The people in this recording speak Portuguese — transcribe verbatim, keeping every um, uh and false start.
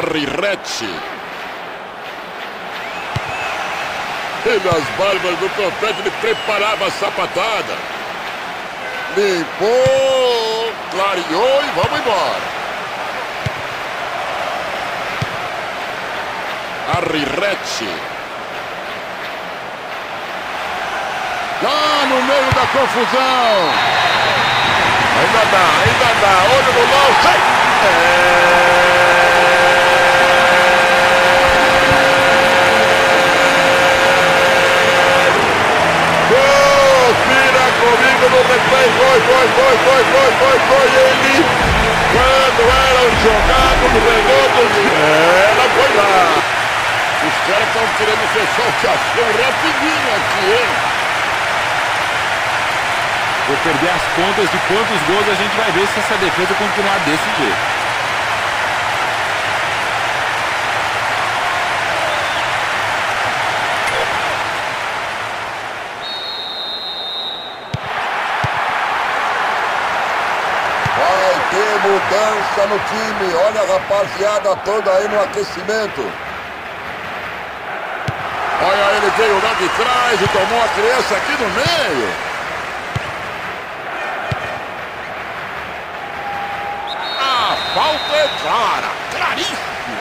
Arrirete. Pelas barbas do trompete, ele preparava a sapatada. Limpou, clareou e vamos embora. Arrirete. Lá no meio da confusão. Ainda dá, ainda dá. Olho no lance. É... Confira comigo no replay. Foi, foi, foi, foi, foi, foi, foi. Ele, quando eram jogados no redondo, ela foi lá. Os caras estão querendo fechar o caixão rapidinho aqui, hein? Vou perder as contas de quantos gols a gente vai ver se essa defesa continuar desse jeito. Vai ter mudança no time. Olha a rapaziada toda aí no aquecimento. Olha, ele veio lá de trás e tomou a criança aqui no meio. A falta é clara, claríssima.